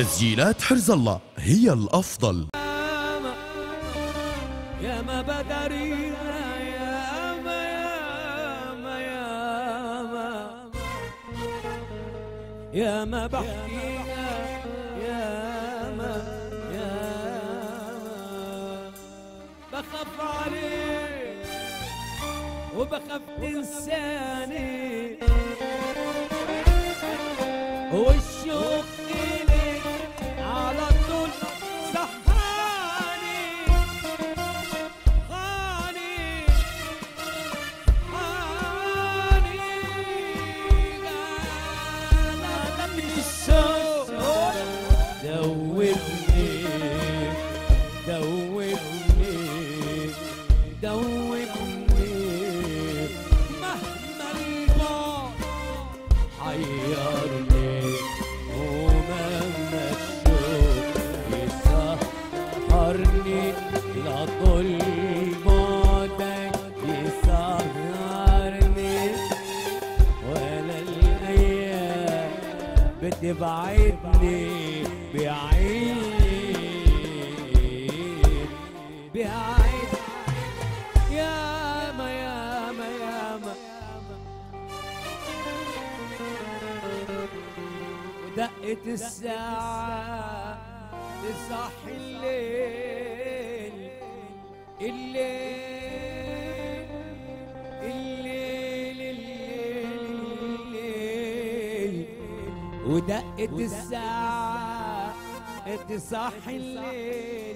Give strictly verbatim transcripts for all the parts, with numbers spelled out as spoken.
تسجيلات حرز الله هي الأفضل. يا ما بدرينا يا ما يا ما يا ما يا ما بحكينا يا ما يا ما بخاف عليك وبخاف تنساني والشوق إليك على طول صحاني غاني غاني أنا من الشوق دوبني دوبني دوبني مهما البعد حيرني ومهما الشوق يسهرني لطول بعدك يسهرني ولا الأيام بتبعدني بعيد بعيد ياما ياما ياما ودقة الساعة تصحي الليل الليل الليل الليل ودقة الساعة تصحي الليل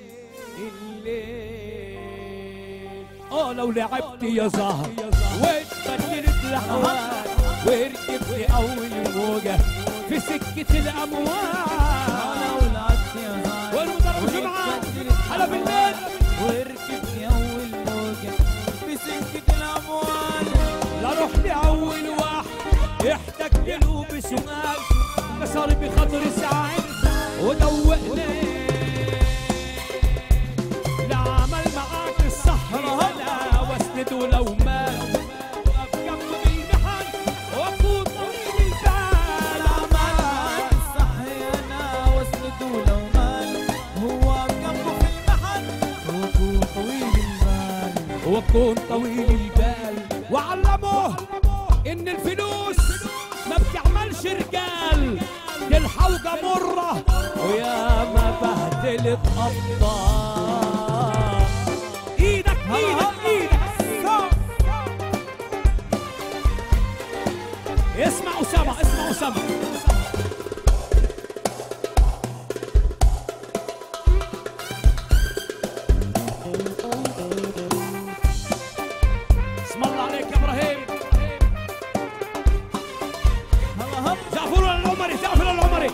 الليل. اه لو لعبت يا زهر واتبدلت الأحوال وركبت أول موجة في سكة الأموال لو لعبت يا زهر والمضرب جمعة هلا بالليل وركبت أول موجة في سكة الأموال لا روح لأول واحد احتجت له بسؤال كسر بخاطري ساعات ودوقني لا عمل معاك الصح لا واسند ولو مال وقف جنبه بالمحن واكون طويل البال عمل معاك الصح انا واسند ولو مال هو جنبه في المحن واكون طويل البال واكون طويل البال وعلمه ان الفلوس ما بتعملش رجال دي الحوجة مرة ويا ما بهدلت أبطال. إيدك إيدك إيدك اسمع أسامة اسمع أسامة اسم الله عليك يا إبراهيم. زعفر العمري زعفر العمري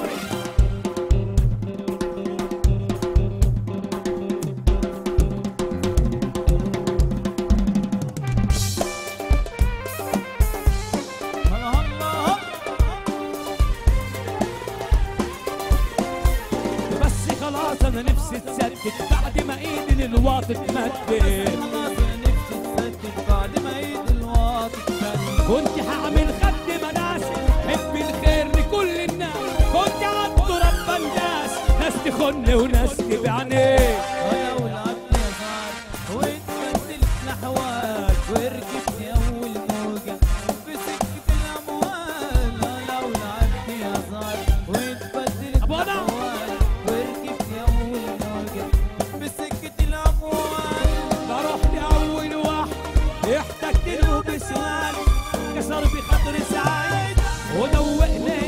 بس خلاص انا نفسي تصدق بعد ما ايدي للواطي تمدد بعد ما ايدي الواطي تمدد كنت هعمل خد مناس حب الخير لكل الناس كنت عبد رب الناس ناس تخن وناس تبعني ولو لعبت يا زهر واتبدلت الاحوال وركبت اول موجه في سكه الاموال لو لعبت يا زهر واتبدلت الاحوال وركبت اول موجه في سكه الاموال بروح لاول واحد احتجت له بسؤال كسر بخاطري سعيد ودوقني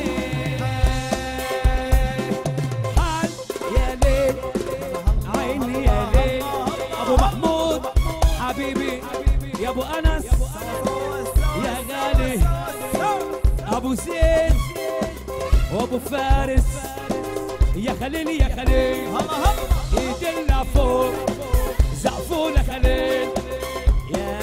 حال يا ليل عيني يا ليل ابو محمود حبيبي يا ابو انس يا غالي ابو زين وابو فارس يا خليل يا خليل ايدنا فوق زعفونا خليل يا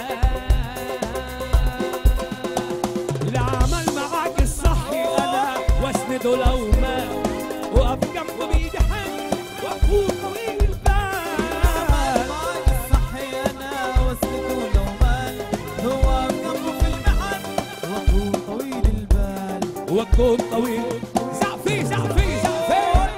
لو ما وقف جنبه بيدي حن واكون طويل البال معاك الصح انا واسنده لو مال هو وقف جنبه في المحن واكون طويل البال واكون طويل زعفي زعفي زعفي